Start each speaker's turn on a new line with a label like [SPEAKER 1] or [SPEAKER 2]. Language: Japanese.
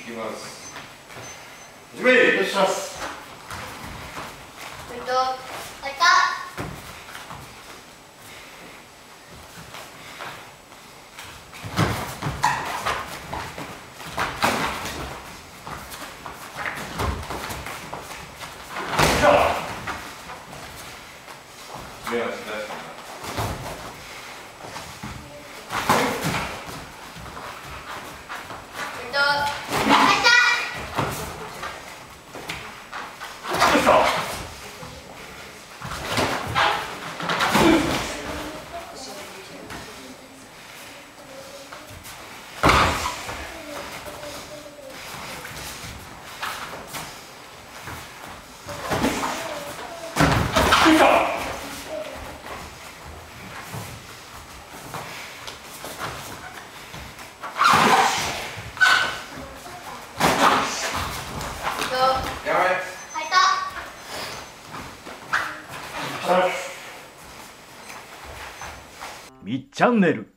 [SPEAKER 1] きます。
[SPEAKER 2] 準備よろしくお願いします。
[SPEAKER 1] 目はしだし
[SPEAKER 3] みっチャンネル。